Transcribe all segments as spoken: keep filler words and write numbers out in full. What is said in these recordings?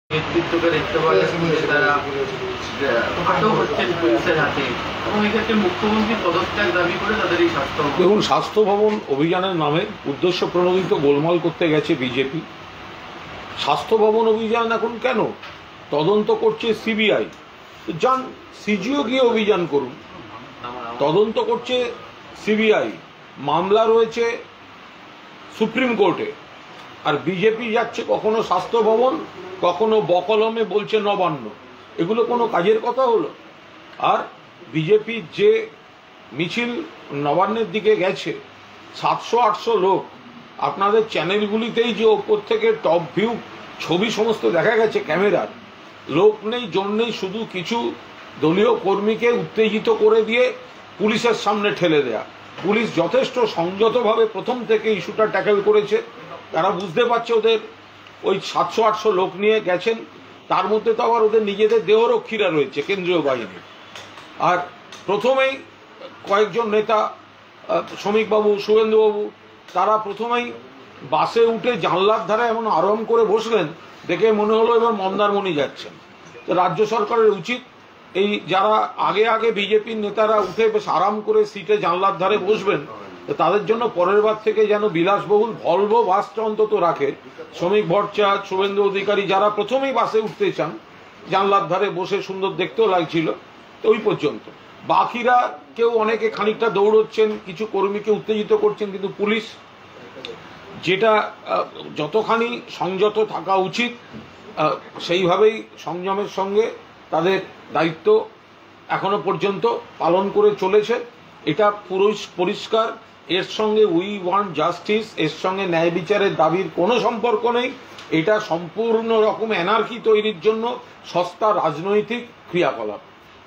নেতৃত্বকে দেখতে পাওয়া যাচ্ছে তারা আটক হচ্ছেন পুলিশের হাতে এবং এক্ষেত্রে মুখ্যমন্ত্রী পদত্যাগ দাবি করে তাদের এই স্বাস্থ্য দেখুন, স্বাস্থ্য ভবন অভিযানের নামে উদ্দেশ্য প্রণোদিত গোলমাল করতে গেছে বিজেপি। স্বাস্থ্য ভবন অভিযান এখন কেন? তদন্ত করছে সিবিআই। যান, সিজিও গিয়ে অভিযান করুন। তদন্ত করছে সিবিআই, মামলা রয়েছে সুপ্রিম কোর্টে, আর বিজেপি যাচ্ছে কখনো স্বাস্থ্য ভবন, কখনো বকলমে বলছে নবান্ন। এগুলো কোনো কাজের কথা হলো? আর বিজেপির যে মিছিল নবান্নের দিকে গেছে, সাতশো আটশো লোক, আপনাদের চ্যানেলগুলিতেই যে ওপর থেকে টপ ভিউ ছবি সমস্ত দেখা গেছে ক্যামেরার, লোক নেই জন নেই, শুধু কিছু দলীয় কর্মীকে উত্তেজিত করে দিয়ে পুলিশের সামনে ঠেলে দেয়া। পুলিশ যথেষ্ট সংযতভাবে প্রথম থেকে ইস্যুটা ট্যাকেল করেছে। তারা বুঝতে পারছে ওদের ওই সাতশো আটশো লোক নিয়ে গেছেন, তার মধ্যে তো আবার ওদের নিজেদের দেহরক্ষীরা রয়েছে, কেন্দ্রীয় বাহিনী। আর প্রথমেই কয়েকজন নেতা, শ্রমিকবাবু, শুভেন্দুবাবু, তারা প্রথমেই বাসে উঠে জানলার ধারে এমন আরাম করে বসলেন, দেখে মনে হলো এবার মন্দারমণি যাচ্ছেন। তো রাজ্য সরকারের উচিত, এই যারা আগে আগে বিজেপির নেতারা উঠে বেশ আরাম করে সিটে জানলার ধারে বসবেন, তাদের জন্য পরের বার থেকে যেন বিলাসবহুল ভলভো বাসটা অন্তত রাখে। শ্রমিক ভট্টাচার্য, শুভেন্দু অধিকারী যারা প্রথমেই বাসে উঠতে চান, জানলার ধারে বসে সুন্দর দেখতেও লাগছিল, তো ওই পর্যন্ত। বাকিরা কেউ অনেকে খানিকটা দৌড়চ্ছেন, কিছু কর্মীকে উত্তেজিত করছেন, কিন্তু পুলিশ যেটা যতখানি সংযত থাকা উচিত সেইভাবেই সংযমের সঙ্গে তাদের দায়িত্ব এখনো পর্যন্ত পালন করে চলেছে। এটা পুরো পরিষ্কার। এর সঙ্গে উই ওয়ান্ট জাস্টিস, এর সঙ্গে ন্যায় বিচারের দাবির কোনো সম্পর্ক নেই। এটা সম্পূর্ণ রকম এনার্কি তৈরির জন্য সস্তা রাজনৈতিক ক্রিয়াকলাপ।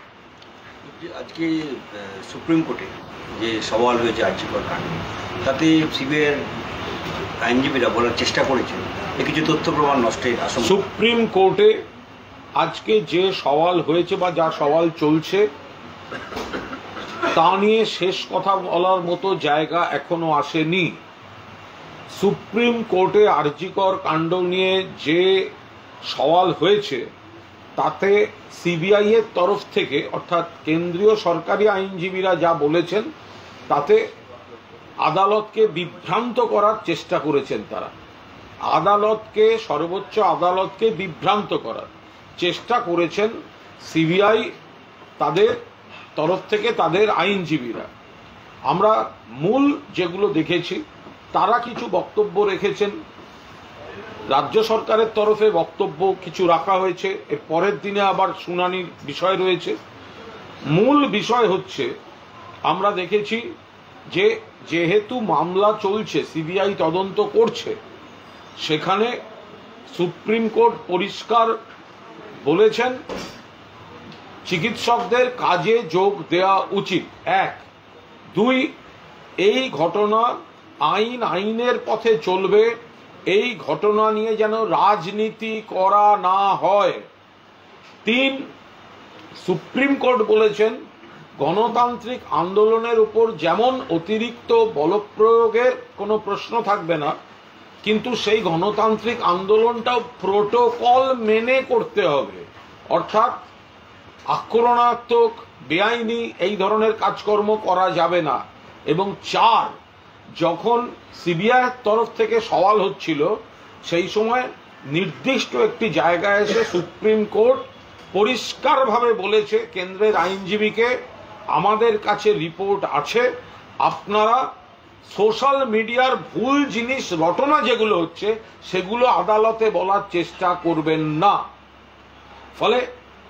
আজকে সুপ্রিম কোর্টে যে সওয়াল হয়েছে আর্জিকর কাণ্ডে, তাতে সিবিআইয়ের আইনজীবীরা বলার চেষ্টা করেছেন যে কিছু তথ্য প্রমাণ নষ্টের আশঙ্কা। সুপ্রিম কোর্টে আজকে যে সওয়াল হয়েছে বা যা সওয়াল চলছে, তা নিয়ে শেষ কথা বলার মতো জায়গা এখনো আসেনি। সুপ্রিম কোর্টে আরজিকর কাণ্ড নিয়ে যে সওয়াল হয়েছে, তাতে সিবিআই এর তরফ থেকে, অর্থাৎ কেন্দ্রীয় সরকারি আইনজীবীরা যা বলেছেন, তাতে আদালতকে বিভ্রান্ত করার চেষ্টা করেছেন তারা। আদালতকে, সর্বোচ্চ আদালতকে বিভ্রান্ত করার চেষ্টা করেছেন সিবিআই তাদের তরফ থেকে, তাদের আইনজীবীরা। আমরা মূল যেগুলো দেখেছি, তারা কিছু বক্তব্য রেখেছেন, রাজ্য সরকারের তরফে বক্তব্য কিছু রাখা হয়েছে, এর পরের দিনে আবার শুনানির বিষয় রয়েছে। মূল বিষয় হচ্ছে, আমরা দেখেছি যে যেহেতু মামলা চলছে, সিবিআই তদন্ত করছে, সেখানে সুপ্রিম কোর্ট পরিষ্কার বলেছেন চিকিৎসকদের কাজে যোগ দেওয়া উচিত। এক। দুই, এই ঘটনা আইন আইনের পথে চলবে, এই ঘটনা নিয়ে যেন রাজনীতি করা না হয়। তিন, সুপ্রিম কোর্ট বলেছেন গণতান্ত্রিক আন্দোলনের উপর যেমন অতিরিক্ত বলপ্রয়োগের কোনো প্রশ্ন থাকবে না, কিন্তু সেই গণতান্ত্রিক আন্দোলনটাও প্রোটোকল মেনে করতে হবে। অর্থাৎ আক্রমণাত্মক, বেআইনি এই ধরনের কাজকর্ম করা যাবে না। এবং চার, যখন সিবিআইয়ের তরফ থেকে সওয়াল হচ্ছিল, সেই সময় নির্দিষ্ট একটি জায়গায় এসে সুপ্রিম কোর্ট পরিষ্কারভাবে বলেছে কেন্দ্রের আইনজীবীকে, আমাদের কাছে রিপোর্ট আছে, আপনারা সোশ্যাল মিডিয়ার ভুল জিনিস, রটনা যেগুলো হচ্ছে, সেগুলো আদালতে বলার চেষ্টা করবেন না। ফলে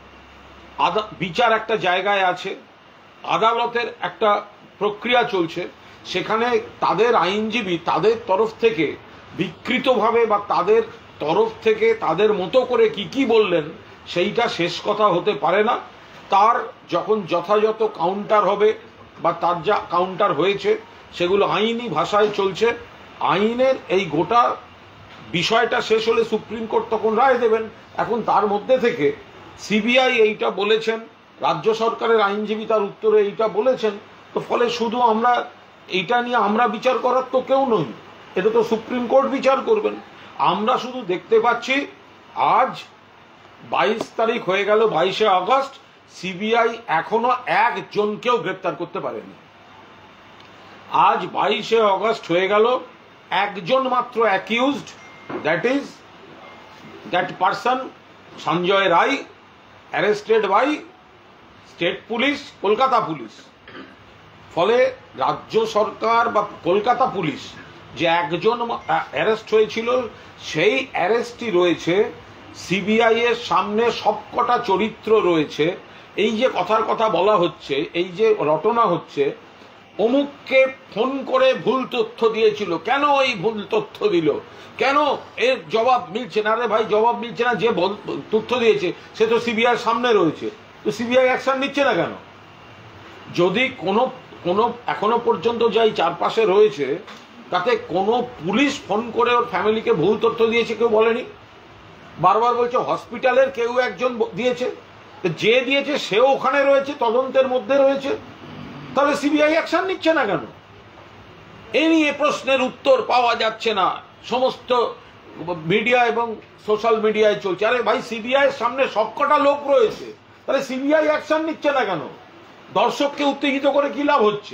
বিচার একটা জায়গায় আছে, আদালতের একটা প্রক্রিয়া চলছে, সেখানে তাদের আইনজীবী তাদের তরফ থেকে বিকৃতভাবে বা তাদের তরফ থেকে তাদের মতো করে কি কি বললেন, সেইটা শেষ কথা হতে পারে না। তার যখন যথাযথ কাউন্টার হবে, বা তার যা কাউন্টার হয়েছে, সেগুলো আইনি ভাষায় চলছে। আইনের এই গোটা বিষয়টা শেষ হলে সুপ্রিম কোর্ট তখন রায় দেবেন। এখন তার মধ্যে থেকে সিবিআই এইটা বলেছেন, রাজ্য সরকারের আইনজীবী তার উত্তরে এইটা বলেছেন, তো ফলে শুধু আমরা এইটা নিয়ে আমরা বিচার করার তো কেউ নই, এটা তো সুপ্রিম কোর্ট বিচার করবেন। আমরা শুধু দেখতে পাচ্ছি আজ বাইশ তারিখ হয়ে গেল, বাইশে আগস্ট, সিবিআই এখনো একজনকেও গ্রেপ্তার করতে পারেনি। আজ বাইশে আগস্ট হয়ে গেল, একজন মাত্র accused, that is that person Sanjay Roy, arrested by state police, Kolkata police. ফলে রাজ্য সরকার বা কলকাতা পুলিশ যে একজন অ্যারেস্ট হয়েছিল, সেই অ্যারেস্টই রয়েছে। সিবিআই এর সামনে সবকটা চরিত্র রয়েছে। এই যে কথার কথা বলা হচ্ছে, এই যে রটনা হচ্ছে, অমুককে ফোন করে ভুল তথ্য দিয়েছিল, কেন এই ভুল তথ্য দিল, কেন এর জবাব মিলছে না? আরে ভাই, জবাব মিলছে না, যে তথ্য দিয়েছে সে তো সিবিআই এর সামনে রয়েছে, তো সিবিআই অ্যাকশন নিচ্ছে না কেন? যদি কোনো কোনো এখনো পর্যন্ত যাই চারপাশে রয়েছে, তাতে কোনো পুলিশ ফোন করে ওর ফ্যামিলিকে ভুল তথ্য দিয়েছে কেউ বলেনি। বারবার বলছে হসপিটালের কেউ একজন দিয়েছে, যে দিয়েছে সেও ওখানে রয়েছে, তদন্তের মধ্যে রয়েছে, তাহলে সিবিআই অ্যাকশন নিচ্ছে না কেন? এ নিয়ে প্রশ্নের উত্তর পাওয়া যাচ্ছে না, সমস্ত মিডিয়া এবং সোশ্যাল মিডিয়ায় চলছে। আরে ভাই, সিবিআই এর সামনে সবকটা লোক রয়েছে, তাহলে সিবিআই অ্যাকশন নিচ্ছে না কেন? দর্শককে উত্তেজিত করে কি লাভ হচ্ছে?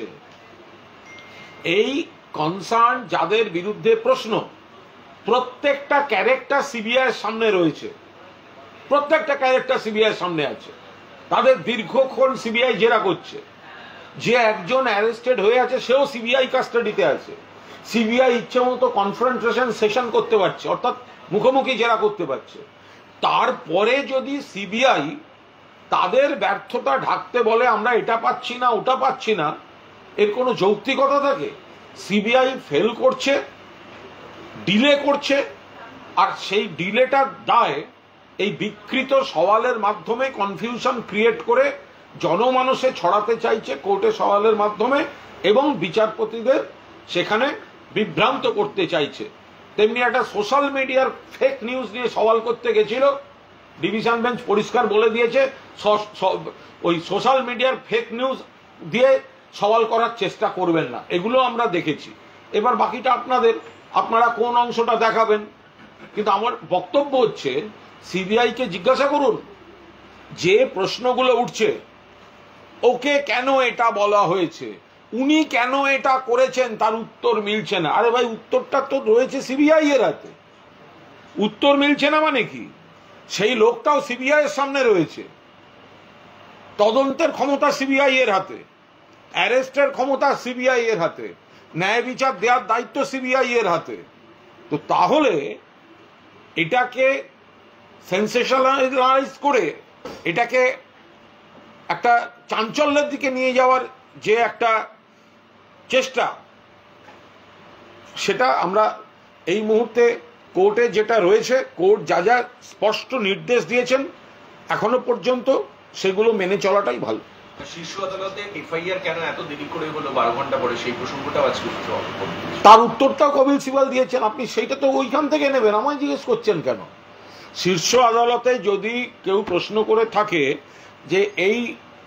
এই কনসার্ন যাদের বিরুদ্ধে প্রশ্ন, প্রত্যেকটা ক্যারেক্টার সিবিআই এর সামনে রয়েছে, প্রত্যেকটা ক্যারেক্টার সিবিআই এর সামনে আছে, তাদের দীর্ঘক্ষণ সিবিআই জেরা করছে। যে একজন অ্যারেস্টেড হয়ে আছে সেও সিবিআই কাস্টাডিতে আছে। সিবিআই ইচ্ছে মতো কনফ্রন্টেশন সেশন করতে পারছে, অর্থাৎ মুখোমুখি জেরা করতে পারছে। তারপরে যদি সিবিআই তাদের ব্যর্থতা ঢাকতে বলে আমরা এটা পাচ্ছি না, ওটা পাচ্ছি না, এর কোনো যৌক্তিকতা থাকে? সিবিআই ফেল করছে, ডিলে করছে, আর সেই ডিলেটার দায় এই বিকৃত সওয়ালের মাধ্যমে কনফিউশন ক্রিয়েট করে জনমানসে ছড়াতে চাইছে কোর্টে সওয়ালের মাধ্যমে, এবং বিচারপতিদের সেখানে বিভ্রান্ত করতে চাইছে। তেমনি একটা সোশ্যাল মিডিয়ার ফেক নিউজ নিয়ে সওয়াল করতে গেছিল, ডিভিশন বেঞ্চ পরিষ্কার বলে দিয়েছে ওই সোশ্যাল মিডিয়ার ফেক নিউজ দিয়ে সওয়াল করার চেষ্টা করবেন না। এগুলো আমরা দেখেছি। এবার বাকিটা আপনাদের, আপনারা কোন অংশটা দেখাবেন। কিন্তু আমার বক্তব্য হচ্ছে, সিবিআই কে জিজ্ঞাসা করুন, যে প্রশ্নগুলো উঠছে, ওকে কেন এটা বলা হয়েছে, উনি কেন এটা করেছেন, তার উত্তর মিলছে না। আরে ভাই, উত্তরটা তো রয়েছে সিবিআই এর হাতে। উত্তর মিলছে না মানে কি? সেই লোকটাও সিবিআই এর সামনে রয়েছে, তদন্তের ক্ষমতা সিবিআই এর হাতে, অ্যারেস্টের ক্ষমতা সিবিআই এর হাতে, ন্যায় বিচার দেওয়ার দায়িত্ব সিবিআই এর হাতে। তো তাহলে এটাকে সেন্সেশনালাইজ করে, এটাকে একটা চাঞ্চল্যের দিকে নিয়ে যাওয়ার যে একটা চেষ্টা, সেটা আমরা এই মুহূর্তে কোর্টে যেটা রয়েছে, কোর্ট যা যা স্পষ্ট নির্দেশ দিয়েছেন এখনো পর্যন্ত, সেগুলো মেনে চলাটাই ভালো। শীর্ষ আদালতে এফআইআর কেন এত দেরি করে হলো বারো ঘন্টা পরে, সেই প্রসঙ্গটাও আজকে উঠতে হবে। তার উত্তরটাও কপিল সিবাল দিয়েছেন, আপনি সেইটা তো ওইখান থেকে নেবেন, আমায় জিজ্ঞেস করছেন কেন? শীর্ষ আদালতে যদি কেউ প্রশ্ন করে থাকে যে এই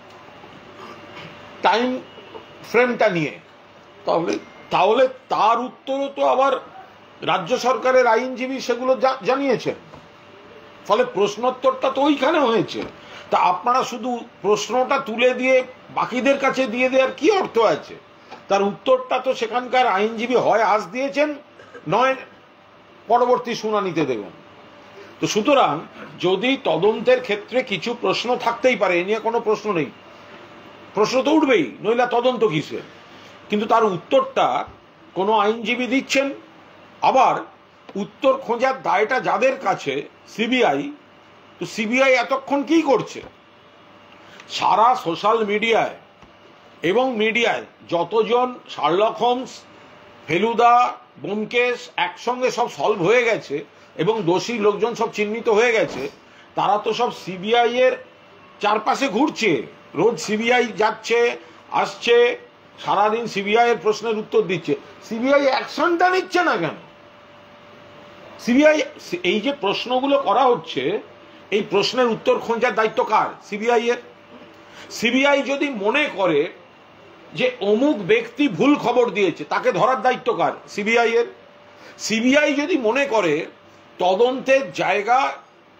টাইম ফ্রেমটা নিয়ে, তাহলে তাহলে তার উত্তরও তো আবার রাজ্য সরকারের আইনজীবী সেগুলো জানিয়েছেন। ফলে প্রশ্নোত্তরটা তো ওইখানে হয়েছে। তা আপনারা শুধু প্রশ্নটা তুলে দিয়ে বাকিদের কাছে দিয়ে দেওয়ার কি অর্থ আছে? তার উত্তরটা তো সেখানকার আইনজীবী হয় আজ দিয়েছেন, নয় পরবর্তী শুনানিতে দেবেন। তো সুতরাং যদি তদন্তের ক্ষেত্রে কিছু প্রশ্ন থাকতেই পারে, এ নিয়ে কোনো প্রশ্ন নেই, প্রশ্ন তো উঠবেই, নইলে তদন্ত কিসের? কিন্তু তার উত্তরটা কোনো আইনজীবী দিচ্ছেন, আবার উত্তর খোঁজার দায়টা যাদের কাছে, সিবিআই। তো সিবিআই এতক্ষণ কি করছে? সারা সোশ্যাল মিডিয়ায় এবং মিডিয়ায় যতজন শার্লক হোমস, ফেলুদা, ব্যোমকেশ একসঙ্গে সব সলভ হয়ে গেছে এবং দোষী লোকজন সব চিহ্নিত হয়ে গেছে, তারা তো সব সিবিআই এর চারপাশে ঘুরছে, রোজ সিবিআই যাচ্ছে আসছে, সারাদিন সিবিআই এর প্রশ্নের উত্তর দিচ্ছে। সিবিআই অ্যাকশনটা নিচ্ছে না কেন? সিবিআই এই যে প্রশ্নগুলো করা হচ্ছে, এই প্রশ্নের উত্তর খোঁজার দায়িত্ব কার? সিবিআই এর। সিবিআই যদি মনে করে যে অমুক ব্যক্তি ভুল খবর দিয়েছে, তাকে ধরার দায়িত্ব কার? সিবিআই এর। সিবিআই যদি মনে করে তদন্তের জায়গা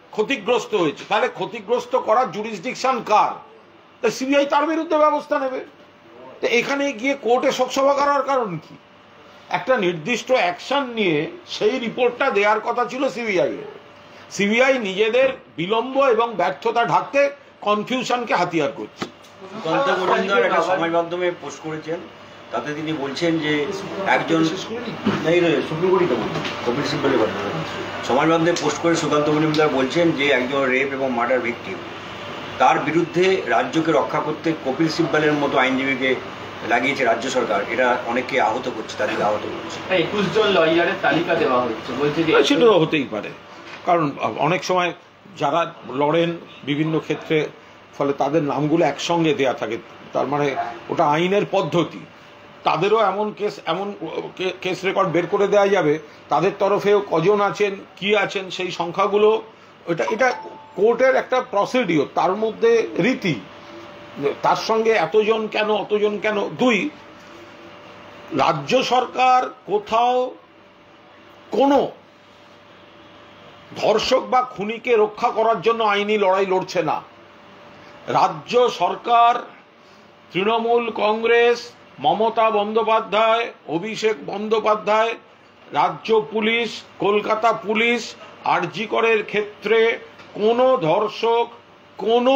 ক্ষতিগ্রস্ত হয়েছে, তাহলে ক্ষতিগ্রস্ত করার জুরিসডিকশন কার? সিবিআই তার বিরুদ্ধে ব্যবস্থা নেবে। তো এখানে গিয়ে কোর্টে শোকসভা করার কারণ কি? একটা নির্দিষ্ট অ্যাকশন নিয়ে সেই রিপোর্টটা দেওয়ার কথা ছিল সিবিআই এর। সিবিআই নিজেদের বিলম্ব এবং ব্যর্থতা ঢাকতে কনফিউশনকে হাতিয়ার করছে। সুকান্ত মজুমদার একটা সমাজ মাধ্যমে পোস্ট করেছেন, তাতে তিনি বলছেন যে একজন সুপ্রিম কোর্টই কপিল সিব্বলের কথা সমাজ মাধ্যমে পোস্ট করে সুকান্ত মজুমদার বলছেন যে একজন রেপ এবং মার্ডার ভিকটিম, তার বিরুদ্ধে রাজ্যকে রক্ষা করতে কপিল সিব্বলের মতো আইনজীবীকে লাগিয়েছে রাজ্য সরকার। এটা অনেককে আহত করছে, তাদেরকে আহত করছে। একুশ জন লয়ারের তালিকা দেওয়া হচ্ছে, বলছে যে সেটা হতেই পারে, কারণ অনেক সময় যারা লড়েন বিভিন্ন ক্ষেত্রে, ফলে তাদের নামগুলো একসঙ্গে দেয়া থাকে, তার মানে ওটা আইনের পদ্ধতি। তাদেরও এমন কেস এমন কেস রেকর্ড বের করে দেওয়া যাবে, তাদের তরফেও কজন আছেন কি আছেন সেই সংখ্যাগুলো, এটা এটা কোর্টের একটা প্রসিডিওর, তার মধ্যে রীতি। তার সঙ্গে এতজন কেন অতজন কেন? দুই, রাজ্য সরকার কোথাও কোনো ধর্ষক বা খুনিকে রক্ষা করার জন্য আইনি লড়াই লড়ছে না। রাজ্য সরকার, তৃণমূল কংগ্রেস, মমতা বন্দ্যোপাধ্যায়, অভিষেক বন্দ্যোপাধ্যায়, রাজ্য পুলিশ, কলকাতা পুলিশ আরজি করের ক্ষেত্রে কোনো ধর্ষক কোনো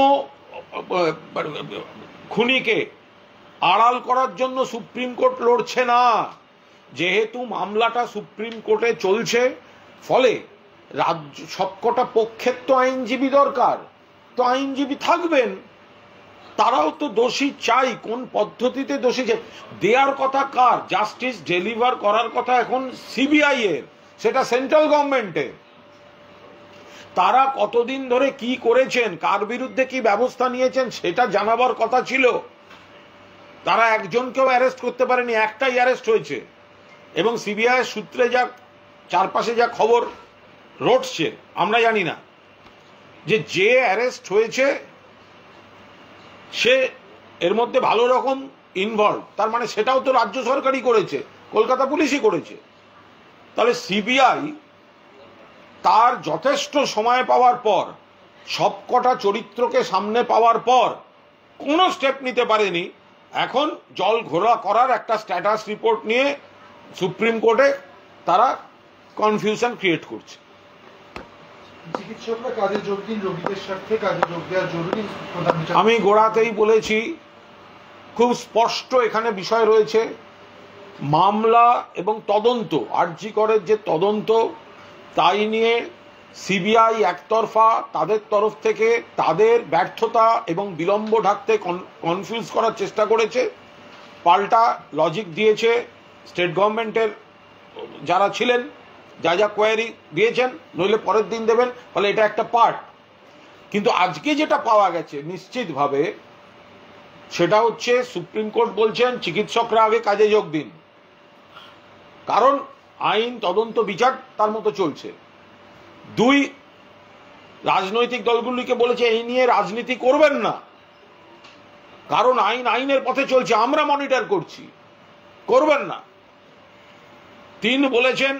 খুনিকে আড়াল করার জন্য সুপ্রিম কোর্ট লড়ছে না। যেহেতু মামলাটা সুপ্রিম কোর্টে চলছে, ফলে রাজ্য সবকটা পক্ষের তো আইনজীবী দরকার, তো আইনজীবী থাকবেন, তারাও তো দোষী চাই, কোন পদ্ধতিতে দোষী চাই দেওয়ার কথা কার? জাস্টিস ডেলিভার করার কথা এখন সিবিআই এর, সেটা সেন্ট্রাল গভর্নমেন্টের। তারা কতদিন ধরে কি করেছেন, কার বিরুদ্ধে কি ব্যবস্থা নিয়েছেন সেটা জানাবার কথা ছিল। তারা একজনকেও অ্যারেস্ট করতে পারেনি, একটাই অ্যারেস্ট হয়েছে। এবং সিবিআই সূত্রে যা চারপাশে যা খবর রটছে আমরা জানি না, যে যে অ্যারেস্ট হয়েছে সে এর মধ্যে ভালো রকম ইনভলভ, তার মানে সেটাও তো রাজ্য সরকারই করেছে, কলকাতা পুলিশই করেছে। তাহলে সিবিআই তার যথেষ্ট সময় পাওয়ার পর, সবকটা চরিত্রকে সামনে পাওয়ার পর কোনো স্টেপ নিতে পারেনি। এখন জল ঘোলা করার একটা স্ট্যাটাস রিপোর্ট নিয়ে সুপ্রিম কোর্টে তারা কনফিউশন ক্রিয়েট করছে। চিকিৎসকরা কাজে যোগ দিন, রোগীদের স্বার্থে কাজে যোগ দেওয়া জরুরি। আমি গোড়াতেই বলেছি, খুব স্পষ্ট এখানে বিষয় রয়েছে, মামলা এবং তদন্ত, আরজি করের যে তদন্ত, তাই নিয়ে সিবিআই একতরফা তাদের তরফ থেকে তাদের ব্যর্থতা এবং বিলম্ব ঢাকতে কনফিউজ করার চেষ্টা করেছে। পাল্টা লজিক দিয়েছে স্টেট গভর্নমেন্টের যারা ছিলেন, যা যা কোয়ারি দিয়েছেন, নইলে পরের দিন দেবেন, ফলে এটা একটা পার্ট। কিন্তু আজকে যেটা পাওয়া গেছে নিশ্চিতভাবে, সেটা হচ্ছে সুপ্রিম কোর্ট বলছেন চিকিৎসকরা আগে কাজে যোগ দিন, কারণ আইন তদন্ত বিচার তার মতো চলছে। দুই, রাজনৈতিক দলগুলিকে বলেছে এই নিয়ে রাজনীতি করবেন না, কারণ আইন আইনের পথে চলছে, আমরা মনিটর করছি, করবেন না। তিন, বলেছেন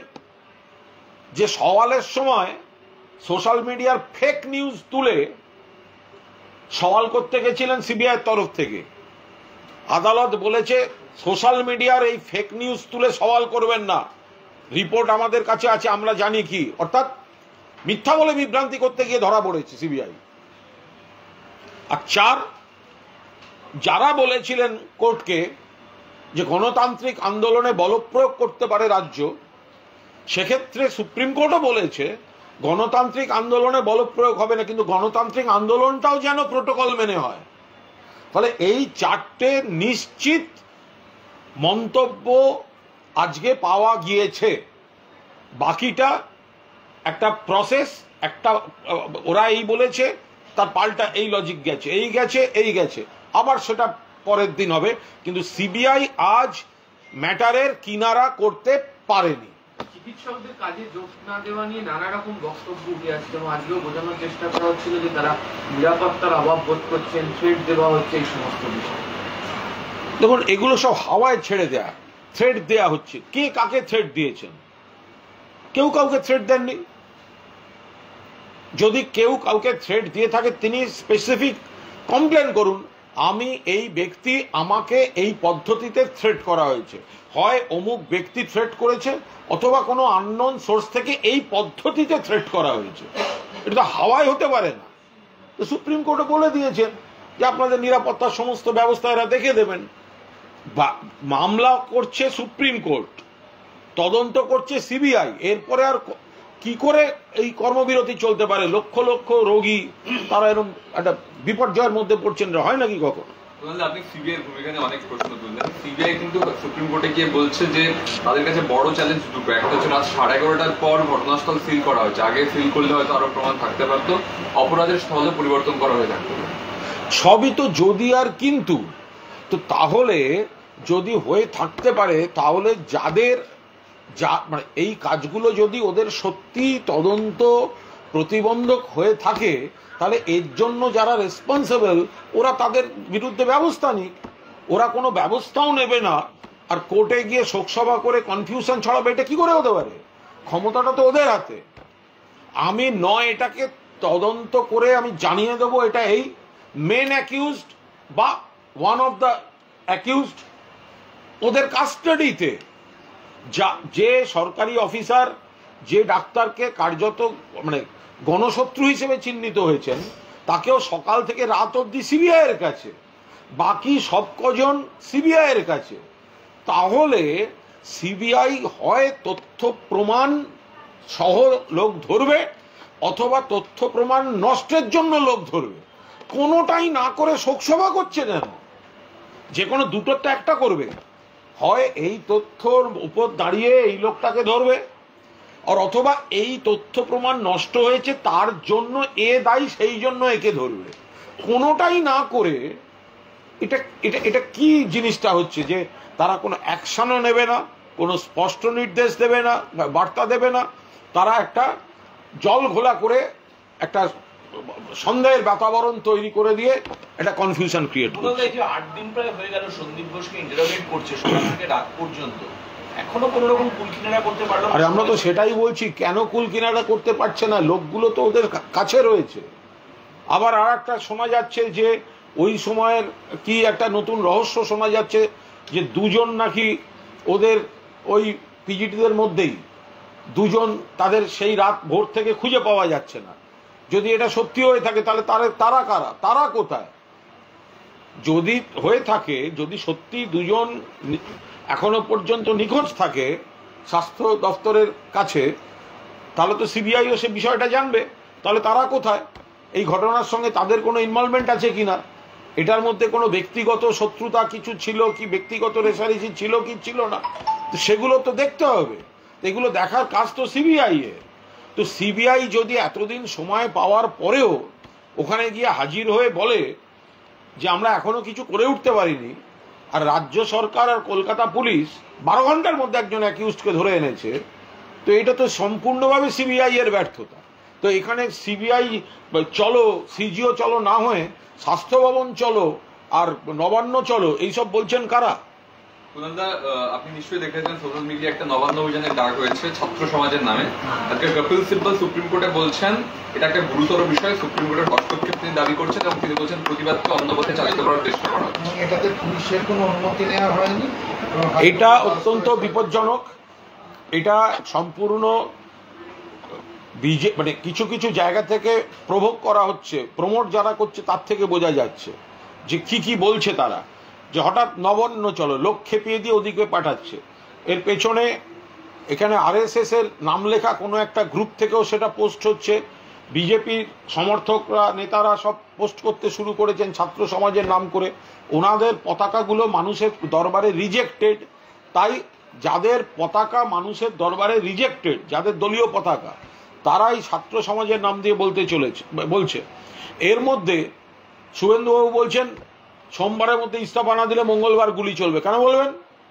যে সওয়ালের সময় সোশ্যাল মিডিয়ার ফেক নিউজ তুলে সওয়াল করতে গেছিলেন সিবিআই তরফ থেকে, আদালত বলেছে সোশ্যাল মিডিয়ার এই ফেক নিউজ তুলে সওয়াল করবেন না, রিপোর্ট আমাদের কাছে আছে, আমরা জানি কি। অর্থাৎ মিথ্যা বলে বিভ্রান্তি করতে গিয়ে ধরা পড়েছে সিবিআই। আর চার, যারা বলেছিলেন কোর্টকে যে গণতান্ত্রিক আন্দোলনে বলপ্রয়োগ করতে পারে রাজ্য, সেক্ষেত্রে সুপ্রিম কোর্টও বলেছে গণতান্ত্রিক আন্দোলনে বলপ্রয়োগ হবে না, কিন্তু গণতান্ত্রিক আন্দোলনটাও যেন প্রোটোকল মেনে হয়। ফলে এই চারটে নিশ্চিত মন্তব্য আজকে পাওয়া গিয়েছে। বাকিটা একটা প্রসেস, একটা ওরা এই বলেছে, তার পাল্টা এই লজিক গেছে, এই গেছে এই গেছে, আবার সেটা পরের দিন হবে। কিন্তু সিবিআই আজ ম্যাটারের কিনারা করতে পারেনি। চিকিৎসকদের কাজে যোগ না দেওয়া নিয়ে নানা রকম বক্তব্য উঠে আসছে, এবং আজকেও বোঝানোর চেষ্টা করা হচ্ছিল যে তারা নিরাপত্তার অভাব বোধ করছেন, থ্রেট দেওয়া হচ্ছে, এই সমস্ত বিষয়। দেখুন, এগুলো সব হাওয়ায় ছেড়ে দেয়া, থ্রেট দেয়া হচ্ছে। কে কাকে থ্রেট দিয়েছেন? কেউ কাউকে থ্রেট দেননি। যদি কেউ কাউকে থ্রেট দিয়ে থাকে তিনি স্পেসিফিক কমপ্লেন করুন, আমি এই ব্যক্তি, আমাকে এই পদ্ধতিতে থ্রেট করা হয়েছে, হয় অমুক ব্যক্তি থ্রেট করেছে অথবা কোনো আননোন সোর্স থেকে এই পদ্ধতিতে থ্রেট করা হয়েছে। এটা তো হাওয়ায় হতে পারে না। তো সুপ্রিম কোর্টে বলে দিয়েছেন যে আপনাদের নিরাপত্তার সমস্ত ব্যবস্থা এরা দেখে দেবেন। মামলা করছে সুপ্রিম কোর্ট, তদন্ত করছে সিবিআই, এরপরে আর কি করে এই কর্মবিরতি চলতে পারে? লক্ষ লক্ষ রোগী তারা এরকম একটা বিপর্যয়ের মধ্যে পড়ছেন, হয় নাকি কখন? আপনি সিবিআই এর ভূমিকা নিয়ে অনেক প্রশ্ন তুললেন। সিবিআই কিন্তু সুপ্রিম কোর্টে গিয়ে বলছে যে তাদের কাছে বড় চ্যালেঞ্জ দুটো, একটা হচ্ছে রাত সাড়ে এগারোটার পর ঘটনাস্থল সিল করা হয়েছে, আগে সিল করলে হয়তো আরো প্রমাণ থাকতে পারতো, অপরাধের স্থলে পরিবর্তন করা হয়ে থাকতো। সবই তো যদি আর কিন্তু। তো তাহলে যদি হয়ে থাকতে পারে, তাহলে যাদের যা মানে এই কাজগুলো যদি ওদের সত্যি তদন্ত প্রতিবন্ধক হয়ে থাকে, তাহলে এর জন্য যারা রেসপন্সিবল ওরা তাদের বিরুদ্ধে ব্যবস্থা নিক। ওরা কোনো ব্যবস্থাও নেবে না আর কোর্টে গিয়ে শোকসভা করে কনফিউশন ছড়াবে, এটা কি করে হতে পারে? ক্ষমতাটা তো ওদের হাতে। আমি নয় এটাকে তদন্ত করে আমি জানিয়ে দেবো এটা এই মেন অ্যাকিউজড বা ওয়ান অফ দ্য অ্যাকিউজড ওদের কাস্টাডিতে, যা যে সরকারি অফিসার যে ডাক্তারকে কার্যত মানে গণশত্রু হিসেবে চিহ্নিত হয়েছেন, তাকেও সকাল থেকে রাত অবধি সিবিআই এর কাছে, বাকি সব কজন সিবিআই এর কাছে। তাহলে সিবিআই হয় তথ্য প্রমাণ সহ লোক ধরবে অথবা তথ্য প্রমাণ নষ্টের জন্য লোক ধরবে, কোনোটাই না করে শোকসভা করছে যেন। যে কোনো দুটোর তো একটা করবে, হয় এই তথ্যর উপর দাঁড়িয়ে এই লোকটাকে ধরবে, আর অথবা এই তথ্য প্রমাণ নষ্ট হয়েছে তার জন্য এ দায়ী, সেই জন্য একে ধরবে। কোনোটাই না করে এটা এটা এটা কি জিনিসটা হচ্ছে যে তারা কোনো অ্যাকশনও নেবে না, কোনো স্পষ্ট নির্দেশ দেবে না, বার্তা দেবে না, তারা একটা জল ঘোলা করে একটা সন্দেহের বাতাবরণ তৈরি করে দিয়ে একটা কনফিউশন ক্রিয়েট করছে। আট দিন প্রায় হয়ে গেল সন্দীপ ঘোষকে ইন্টারোগেট করছে সকাল থেকে রাত পর্যন্ত, এখনো কোন রকম কুল কিনারা করতে পারলো না। আরে আমরা তো সেটাই বলছি, কেন কুল কিনারা করতে পারছে না? লোকগুলো তো ওদের কাছে রয়েছে। আবার আর একটা শোনা যাচ্ছে যে ওই সময়ের কি একটা নতুন রহস্য শোনা যাচ্ছে যে দুজন নাকি ওদের ওই পিজিটিদের মধ্যেই দুজন, তাদের সেই রাত ভোর থেকে খুঁজে পাওয়া যাচ্ছে না। যদি এটা সত্যি হয়ে থাকে তাহলে তারা তারা কারা, তারা কোথায়? যদি হয়ে থাকে, যদি সত্যি দুজন এখনো পর্যন্ত নিখোঁজ থাকে স্বাস্থ্য দপ্তরের কাছে, তাহলে তো সিবিআইও সে বিষয়টা জানবে। তাহলে তারা কোথায়? এই ঘটনার সঙ্গে তাদের কোনো ইনভলভমেন্ট আছে কিনা, এটার মধ্যে কোনো ব্যক্তিগত শত্রুতা কিছু ছিল কি, ব্যক্তিগত রেশারেশি ছিল কি ছিল না, তো সেগুলো তো দেখতে হবে। এগুলো দেখার কাজ তো সিবিআই এর। তো সিবিআই যদি এতদিন সময় পাওয়ার পরেও ওখানে গিয়ে হাজির হয়ে বলে যে আমরা এখনো কিছু করে উঠতে পারিনি, আর রাজ্য সরকার আর কলকাতা পুলিশ বারো ঘন্টার মধ্যে একজন অ্যাকিউজকে ধরে এনেছে, তো এটা তো সম্পূর্ণভাবে সিবিআই এর ব্যর্থতা। তো এখানে সিবিআই চলো, সিজিও চলো না হয়ে স্বাস্থ্য ভবন চলো আর নবান্ন চলো, এইসব বলছেন কারা? কুনালদা, আপনি নিশ্চয়ই দেখেছেন সোশ্যাল মিডিয়া একটা নবান্ন অভিযানের ডাক হয়েছে ছাত্র সমাজের নামে। আজকে কপিল সিব্বল সুপ্রিম কোর্টে বলছেন এটা একটা গুরুতর বিষয়, সুপ্রিম কোর্টের হস্তক্ষেপ তিনি দাবি করছেন এবং তিনি বলছেন প্রতিবাদকে অন্য পথে চালিত করার চেষ্টা করা হচ্ছে। এটাতে পুলিশের কোনো অনুমতি নেওয়া হয়নি। এটা অত্যন্ত বিপজ্জনক। এটা সম্পূর্ণ বিজে মানে কিছু কিছু জায়গা থেকে প্রভোগ করা হচ্ছে, প্রমোট যারা করছে তার থেকে বোঝা যাচ্ছে যে কি কি বলছে তারা, যে হঠাৎ নবান্ন চলো লোক খেপিয়ে দিয়ে ওদিকে পাঠাচ্ছে। এর পেছনে এখানে আরএসএস এর নাম লেখা কোনো একটা গ্রুপ থেকেও সেটা পোস্ট হচ্ছে, বিজেপির সমর্থকরা নেতারা সব পোস্ট করতে শুরু করেছেন ছাত্র সমাজের নাম করে। ওনাদের পতাকাগুলো মানুষের দরবারে রিজেক্টেড, তাই যাদের পতাকা মানুষের দরবারে রিজেক্টেড, যাদের দলীয় পতাকা, তারাই ছাত্র সমাজের নাম দিয়ে বলতে চলেছে বলছে। এর মধ্যে শুভেন্দুবাবু বলছেন সোমবারের মধ্যে ইস্তফা না দিলে মঙ্গলবার গুলি চলবে। কেন বলবেন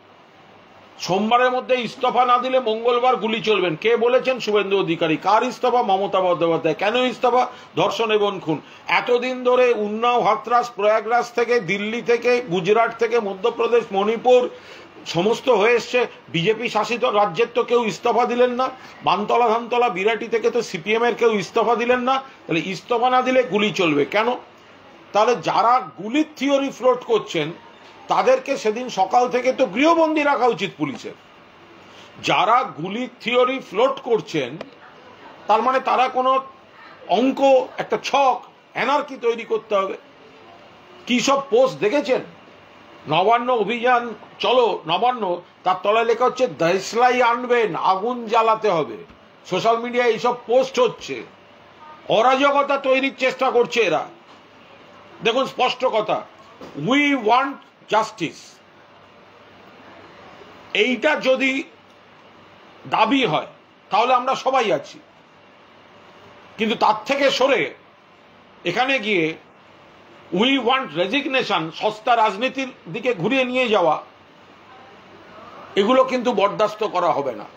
সোমবারের মধ্যে ইস্তফা না দিলে মঙ্গলবার গুলি চলবেন? কে বলেছেন? শুভেন্দু অধিকারী। কার ইস্তফা? মমতা বন্দ্যোপাধ্যায়। কেন ইস্তফা? ধর্ষণ এবং খুন। এতদিন ধরে উন্নাও, হাতরাস, প্রয়াগরাজ থেকে, দিল্লি থেকে, গুজরাট থেকে, মধ্যপ্রদেশ, মণিপুর, সমস্ত হয়ে এসছে, বিজেপি শাসিত রাজ্যের তো কেউ ইস্তফা দিলেন না, বানতলা ধানতলা বিরাটি থেকে তো সিপিএম এর কেউ ইস্তফা দিলেন না, তাহলে ইস্তফা না দিলে গুলি চলবে কেন? তাহলে যারা গুলির থিওরি ফ্লোট করছেন তাদেরকে সেদিন সকাল থেকে তো গৃহবন্দী রাখা উচিত পুলিশের। যারা গুলির থিওরি ফ্লোট করছেন তার মানে তারা কোনো অঙ্ক, একটা ছক, অ্যানার্কি তৈরি করতে হবে। কি সব পোস্ট দেখেছেন? নবান্ন অভিযান চলো নবান্ন, তার তলায় লেখা হচ্ছে দেশলাই আনবেন, আগুন জ্বালাতে হবে। সোশ্যাল মিডিয়ায় এইসব পোস্ট হচ্ছে, অরাজকতা তৈরির চেষ্টা করছে এরা। দেখুন স্পষ্ট কথা, উই ওয়ান্ট জাস্টিস, এইটা যদি দাবি হয় তাহলে আমরা সবাই আছি, কিন্তু তার থেকে সরে এখানে গিয়ে উই ওয়ান্ট রেজিগনেশন, সস্তা রাজনীতির দিকে ঘুরিয়ে নিয়ে যাওয়া, এগুলো কিন্তু বরদাস্ত করা হবে না।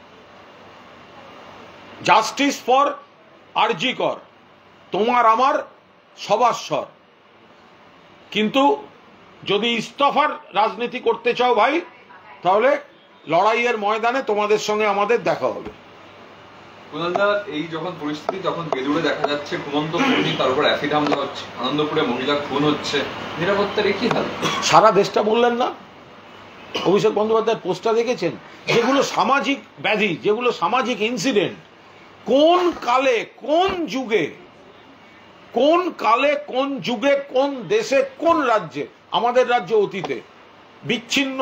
জাস্টিস ফর আরজি কর, তোমার আমার সবার স্বর। কিন্তু যদি ইস্তফার রাজনীতি করতে চাও ভাই, তাহলে লড়াইয়ের ময়দানে তোমাদের সঙ্গে আমাদের দেখা হবে। কুণালদা, এই যখন পরিস্থিতি, তখন বেলুড়ে দেখা যাচ্ছে ঘুমন্ত কর্মী, তার উপর অ্যাসিড হামলা হচ্ছে, আনন্দপুরে মহিলা খুন হচ্ছে, নিরাপত্তার কি হাল? সারা দেশটা বললেন না? অভিষেক বন্দ্যোপাধ্যায়ের পোস্টটা দেখেছেন? যেগুলো সামাজিক ব্যাধি, যেগুলো সামাজিক ইনসিডেন্ট, কোন কালে কোন যুগে, কোন কালে কোন যুগে কোন দেশে কোন রাজ্যে, আমাদের রাজ্য অতীতে বিচ্ছিন্ন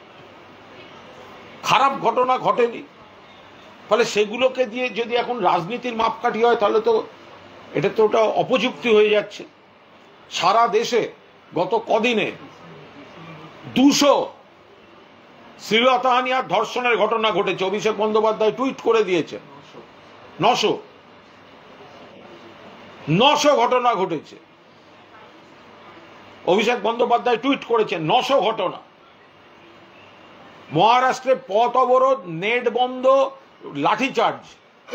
খারাপ ঘটনা ঘটেনি? ফলে সেগুলোকে দিয়ে যদি এখন রাজনীতির মাপকাঠি হয় তাহলে তো এটা তো ওটা অপযুক্তি হয়ে যাচ্ছে। সারা দেশে গত কদিনে দুশো শ্লীলতাহানি আর ধর্ষণের ঘটনা ঘটেছে। অভিষেক বন্দ্যোপাধ্যায় টুইট করে দিয়েছেন নশো নশো ঘটনা ঘটেছে। অভিষেক বন্দ্যোপাধ্যায় টুইট করেছেন নশো ঘটনা। মহারাষ্ট্রে পথ অবরোধ, নেট বন্ধ, লাঠিচার্জ।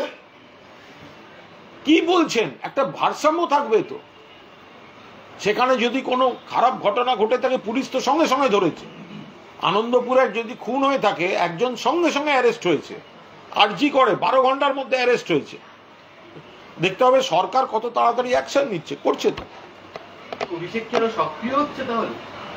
কি বলছেন? একটা ভারসাম্য থাকবে তো। সেখানে যদি কোনো খারাপ ঘটনা ঘটে থাকে পুলিশ তো সঙ্গে সঙ্গে ধরেছে। আনন্দপুরের যদি খুন হয়ে থাকে একজন সঙ্গে সঙ্গে অ্যারেস্ট হয়েছে, আরজি করে বারো ঘন্টার মধ্যে অ্যারেস্ট হয়েছে। দেখতে হবে সরকার কত তাড়াতাড়ি অ্যাকশন নিচ্ছে, করছে তো। অভিষেক কেন সক্রিয় হচ্ছে তাহলে?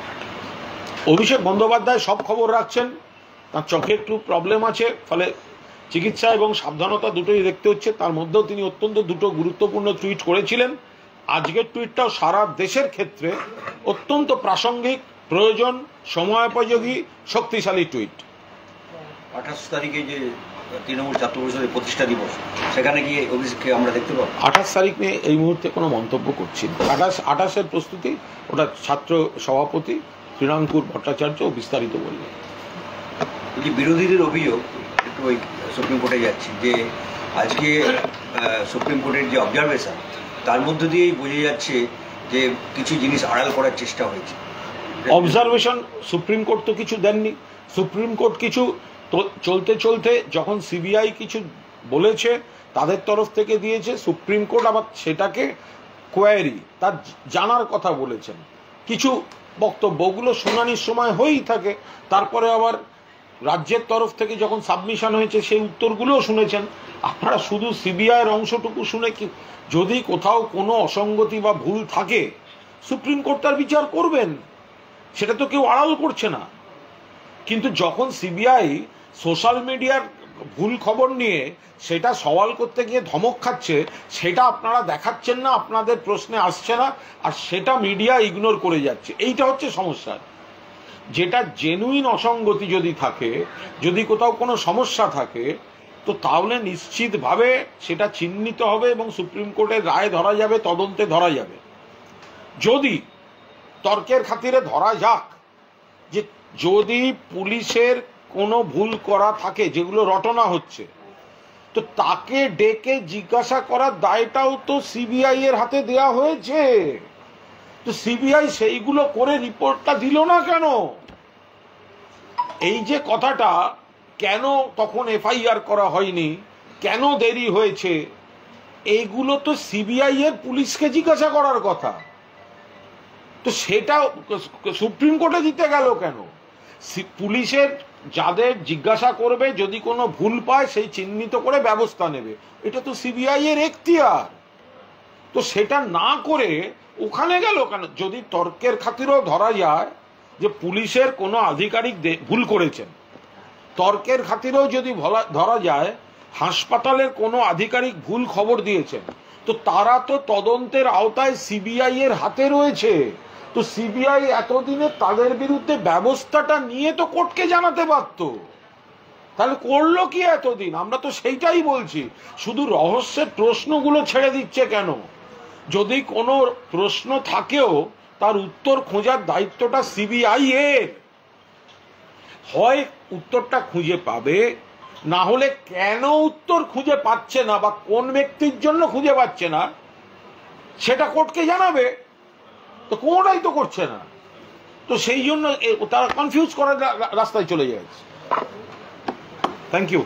অভিষেক বন্দ্যোপাধ্যায় সব খবর রাখছেন, তার চোখে একটু প্রবলেম আছে, ফলে চিকিৎসা এবং সাবধানতা দুটোই দেখতে হচ্ছে। তার মধ্যেও তিনি অত্যন্ত দুটো গুরুত্বপূর্ণ টুইট করেছিলেন। আজকের টুইটটাও সারা দেশের ক্ষেত্রে অত্যন্ত প্রাসঙ্গিক, প্রয়োজন, সময়োপযোগী, শক্তিশালী টুইট। আঠাশ তারিখে যে তৃণমূল ছাত্র পরিষদের প্রতিষ্ঠা দিবস, সেখানে গিয়ে অভিষেককে আমরা দেখতে পাবো। আঠাশ তারিখ নিয়ে এই মুহূর্তে কোনো মন্তব্য করছি না। আঠাশ আঠাশের প্রস্তুতি ওটা ছাত্র সভাপতি শ্রীরাঙ্কুর ভট্টাচার্য বিস্তারিত বললেন। যে বিরোধীদের অভিযোগ, একটু ওই সুপ্রিম কোর্টে যাচ্ছি, যে আজকে সুপ্রিম কোর্টের যে অবজারভেশন, তার মধ্য দিয়েই বোঝা যাচ্ছে যে কিছু জিনিস আড়াল করার চেষ্টা হয়েছে। অবজারভেশন সুপ্রিম কোর্ট তো কিছু দেননি। সুপ্রিম কোর্ট কিছু চলতে চলতে যখন সিবিআই কিছু বলেছে তাদের তরফ থেকে দিয়েছে, সুপ্রিম কোর্ট আবার সেটাকে কোয়ারি, তার জানার কথা বলেছেন। কিছু বক্তব্যগুলো শুনানির সময় হয়েই থাকে, তারপরে আবার রাজ্যের তরফ থেকে যখন সাবমিশন হয়েছে সেই উত্তরগুলোও শুনেছেন। আপনারা শুধু সিবিআইয়ের অংশটুকু শুনে কি, যদি কোথাও কোনো অসঙ্গতি বা ভুল থাকে সুপ্রিম কোর্ট তার বিচার করবেন, সেটা তো কেউ আড়াল করছে না। কিন্তু যখন সিবিআই সোশ্যাল মিডিয়ার ভুল খবর নিয়ে সেটা সওয়াল করতে গিয়ে ধমক খাচ্ছে, সেটা আপনারা দেখাচ্ছেন না, আপনাদের প্রশ্নে আসছে না, আর সেটা মিডিয়া ইগনোর করে যাচ্ছে। এইটা হচ্ছে সমস্যা। যেটা জেনুইন অসঙ্গতি যদি থাকে, যদি কোথাও কোনো সমস্যা থাকে, তো তাহলে নিশ্চিতভাবে সেটা চিহ্নিত হবে এবং সুপ্রিম কোর্টের রায় ধরা যাবে, তদন্তে ধরা যাবে। যদি তর্কের খাতিরে ধরা যাক যে যদি পুলিশের কোনো ভুল করা থাকে, যেগুলো রটনা হচ্ছে, তো তাকে ডেকে জিজ্ঞাসা করার দায়টাও তো সিবিআই এর হাতে দেয়া হয়েছে। তো সিবিআই সেইগুলো করে রিপোর্টটা দিল না কেন? এই যে কথাটা, কেন তখন এফআইআর করা হয়নি, কেন দেরি হয়েছে, এইগুলো তো সিবিআই এর পুলিশকে জিজ্ঞাসা করার কথা। তো সেটা সুপ্রিম কোর্টে দিতে গেল কেন? পুলিশের যাদের জিজ্ঞাসা করবে যদি কোনো ভুল পায় সেই চিহ্নিত করে ব্যবস্থা নেবে, এটা তো সিবিআই এর এখতিয়ার। তো সেটা না করে ওখানে গেল কেন? যদি তর্কের খাতিরেও ধরা যায় যে পুলিশের কোনো আধিকারিক ভুল করেছেন, তর্কের খাতিরেও যদি ধরা যায় হাসপাতালের কোনো আধিকারিক ভুল খবর দিয়েছেন, তো তারা তো তদন্তের আওতায় সিবিআই এর হাতে রয়েছে। তো সিবিআই এতদিনে তাদের বিরুদ্ধে ব্যবস্থাটা নিয়ে তো কোর্টকে জানাতে পারত, তাহলে করলো কি এতদিন? আমরা তো সেইটাই বলছি। শুধু রহস্যের প্রশ্নগুলো ছেড়ে দিচ্ছে কেন? যদি কোনো প্রশ্ন থাকেও তার উত্তর খোঁজার দায়িত্বটা সিবিআই এর। হয় উত্তরটা খুঁজে পাবে, না হলে কেন উত্তর খুঁজে পাচ্ছে না বা কোন ব্যক্তির জন্য খুঁজে পাচ্ছে না সেটা কোর্টকে জানাবে। তো কোনোটাই তো করছে না, তো সেই জন্য তারা কনফিউজ করার রাস্তায় চলে যাচ্ছে। Thank you.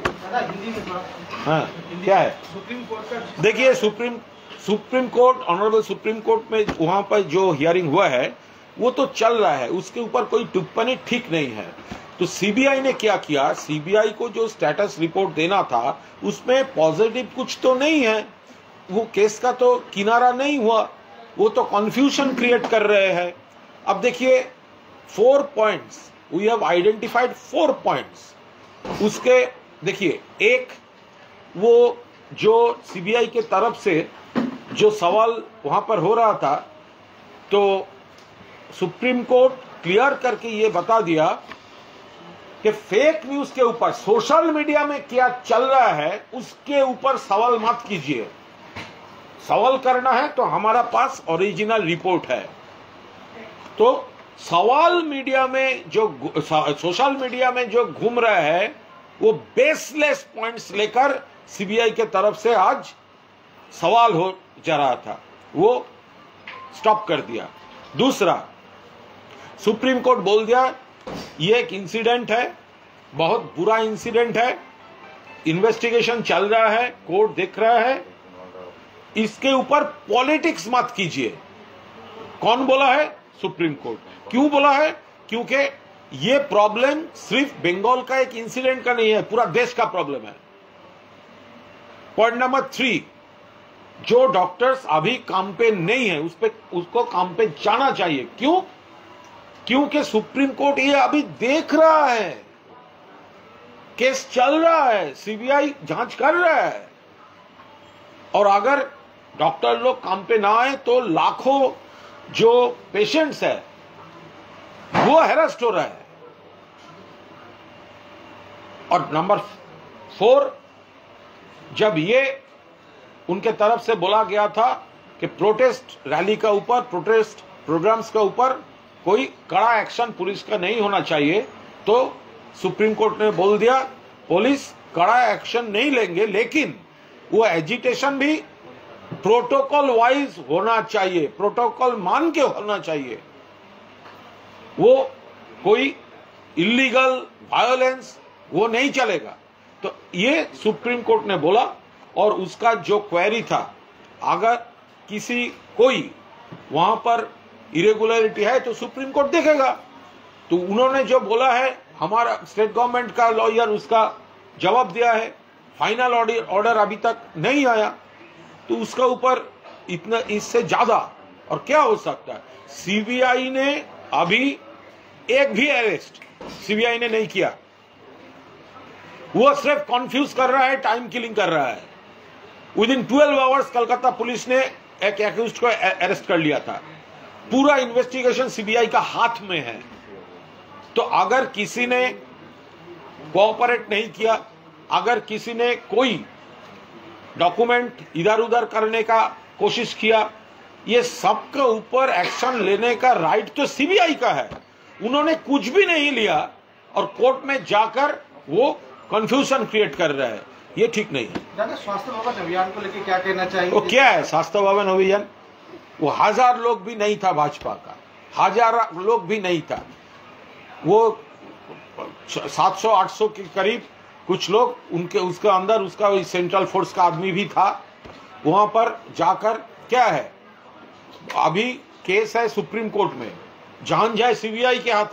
हाँ क्या है? देखिए supreme supreme court honourable supreme court में वहां पर जो हियरिंग हुआ है वो तो चल रहा है, उसके ऊपर कोई टिप्पणी ठीक नहीं है। तो सीबीआई ने क्या किया, सीबीआई को जो स्टेटस रिपोर्ट देना था उसमें पॉजिटिव कुछ तो नहीं है, वो केस का तो किनारा नहीं हुआ, वो तो कंफ्यूजन क्रिएट कर रहे हैं। अब देखिए four points we have identified, four points उसके देखिए, एक वो जो सीबीआई के तरफ से जो सवाल वहां पर हो रहा था, तो सुप्रीम कोर्ट क्लियर करके ये बता दिया कि फेक न्यूज के ऊपर सोशल मीडिया में क्या चल रहा है उसके ऊपर सवाल मत कीजिए। सवाल करना है तो हमारा पास ओरिजिनल रिपोर्ट है। तो सवाल मीडिया में जो सोशल मीडिया में जो घूम रहा है वो बेसलेस पॉइंट्स लेकर सीबीआई के तरफ से आज सवाल हो जा रहा था, वो स्टॉप कर दिया। दूसरा, सुप्रीम कोर्ट बोल दिया ये एक इंसिडेंट है, बहुत बुरा इंसिडेंट है, इन्वेस्टिगेशन चल रहा है, कोर्ट देख रहा है, इसके ऊपर पॉलिटिक्स मत कीजिए। कौन बोला है? Supreme court. क्यों बोला है? क्योंकि ये प्रॉब्लम सिर्फ बंगाल का एक इंसिडेंट का नहीं है, पूरा देश का प्रॉब्लम है। पॉइंट नंबर थ्री, जो डॉक्टर्स अभी काम पे नहीं है उस पे उसको काम पे जाना चाहिए। क्यों? क्योंकि सुप्रीम कोर्ट ये अभी देख रहा है, केस चल रहा है, सीबीआई जांच कर रहा है, और अगर डॉक्टर लोग काम पे ना आए तो लाखों जो पेशेंट्स है वो हैरेस्ट हो रहा है। और नंबर फोर, जब ये उनके तरफ से बोला गया था कि प्रोटेस्ट रैली का ऊपर, प्रोटेस्ट प्रोग्राम्स का ऊपर कोई कड़ा एक्शन पुलिस का नहीं होना चाहिए, तो सुप्रीम कोर्ट ने बोल दिया पुलिस कड़ा एक्शन नहीं लेंगे, लेकिन वो एजिटेशन भी प्रोटोकॉल वाइज होना चाहिए, प्रोटोकॉल मान के होना चाहिए, वो कोई इलीगल वायोलेंस वो नहीं चलेगा। तो ये सुप्रीम कोर्ट ने बोला, और उसका जो क्वेरी था, अगर किसी कोई वहां पर इरेगुलरिटी है तो सुप्रीम कोर्ट देखेगा। तो उन्होंने जो बोला है, हमारा स्टेट गवर्नमेंट का लॉयर उसका जवाब दिया है, फाइनल ऑर्डर अभी तक नहीं आया, तो उसका ऊपर इतना इससे ज्यादा और क्या हो सकता है? सीबीआई ने अभी एक भी अरेस्ट सीबीआई ने नहीं किया, वो सिर्फ कंफ्यूज कर रहा है, टाइम किलिंग कर रहा है। Within twelve hours Calcutta police ने एक एक्यूज्ड को अरेस्ट कर लिया था। पूरा इन्वेस्टिगेशन सीबीआई का हाथ में है। तो अगर किसी ने कोऑपरेट नहीं किया, अगर किसी ने कोई डॉक्यूमेंट इधर उधर करने का कोशिश किया, ये सबके ऊपर एक्शन लेने का राइट तो सीबीआई का है। उन्होंने कुछ भी नहीं लिया और कोर्ट में जाकर वो कंफ्यूजन क्रिएट कर रहा है, ये ठीक नहीं है। दादा, स्वास्थ्य भवन अभियान को लेकर क्या कहना चाहिए? वो क्या है स्वास्थ्य भवन अभियान? वो हजार लोग भी नहीं था भाजपा का, हजार लोग भी नहीं था, वो सात सौ आठ सौ के करीब कुछ लोग उनके उसके अंदर उसका सेंट्रल फोर्स का आदमी भी था। वहां पर जाकर क्या है, अभी केस है सुप्रीम कोर्ट में, जान जाए सीबीआई के हाथ में,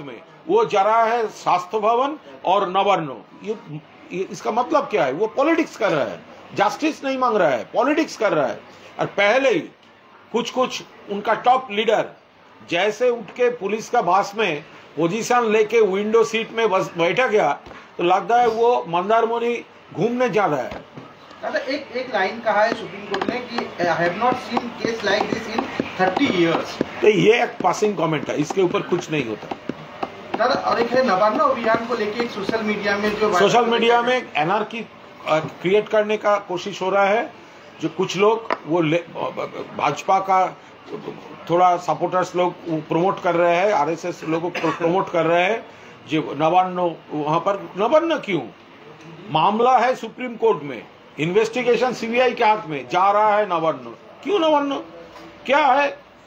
वो जा रहा है स्वास्थ्य भवन और नवान्न। ये, ये इसका मतलब क्या है? वो पॉलिटिक्स कर रहा है, जस्टिस नहीं मांग रहा है, पॉलिटिक्स कर रहा है। और पहले ही कुछ कुछ उनका टॉप लीडर जैसे उठ के पुलिस का बास में पोजीशन लेके विंडो सीट में बस बैठा गया तो लगता है वो मंदारमनी घूमने जा रहा है। दादा एक एक लाइन कहा है सुप्रीम कोर्ट ने कि I have not seen case like this in thirty years. तो ये एक पासिंग कमेंट है, इसके ऊपर कुछ नहीं होता। दादा और एक है नवान्न अभियान को लेके एक सोशल मीडिया में जो सोशल मीडिया में एनआरकी क्रिएट करने का कोशिश हो रहा है। जो कुछ लोग वो भाजपा का थोड़ा सपोर्टर्स लोग प्रमोट कर रहे हैं, आरएसएस लोगों को प्रमोट कर रहे हैं। जो नवान्न वहां पर नवान्न क्यों? मामला है सुप्रीम कोर्ट में, इन्वेस्टिगेशन सीबीआई के हाथ में, जा रहा है नवान्न। क्यों नवान्न? क्या है?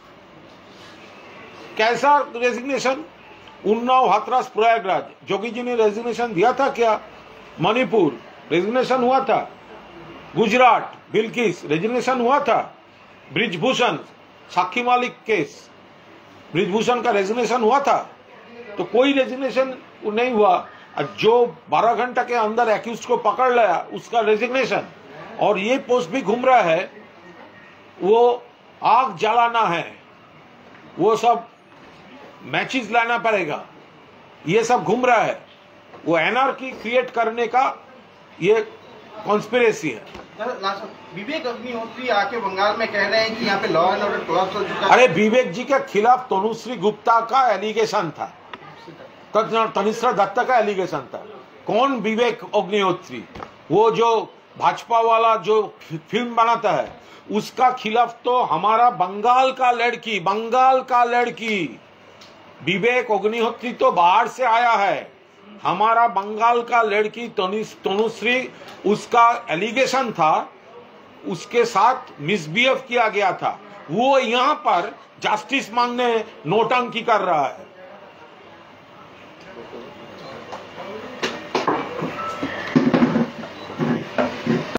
कैसा रेजिग्नेशन? उन्नाव, हाथरस, प्रयागराज जोगी जी ने रेजिग्नेशन दिया था क्या? मणिपुर रेजिग्नेशन हुआ था, गुजरात बिल्किस रेजिग्नेशन हुआ था, ब्रिजभूषण साक्षी मालिक केस ब्रिजभूषण का रेजिग्नेशन हुआ था। तो कोई रेजिग्नेशन नहीं हुआ। जो बारह घंटे के अंदर एक्यूज को पकड़ लिया उसका रेजिग्नेशन। और ये पोस्ट भी घूम रहा है, वो आग जलाना है, वो सब मैचेस लाना पड़ेगा, ये सब घूम रहा है। वो एनआरकी क्रिएट करने का ये कॉन्स्पिरेसी है। विवेक अग्निहोत्री आके बंगाल में कह रहे हैं कि यहाँ पे लॉ एंड ऑर्डर कोलैप्स हो चुका है। अरे विवेक जी के खिलाफ तनुश्री गुप्ता का एलिगेशन था, तनिष्ठा दत्ता का एलिगेशन था। कौन विवेक अग्निहोत्री? वो जो भाजपा वाला जो फिल्म बनाता है उसका खिलाफ तो हमारा बंगाल का लड़की बंगाल का लड़की विवेक अग्निहोत्री तो बाहर से आया है। हमारा बंगाल का लड़की तनुश्री, उसका एलिगेशन था, उसके साथ मिसबिहेव किया गया था। वो यहाँ पर जस्टिस मांगने नोटंकी कर रहा है।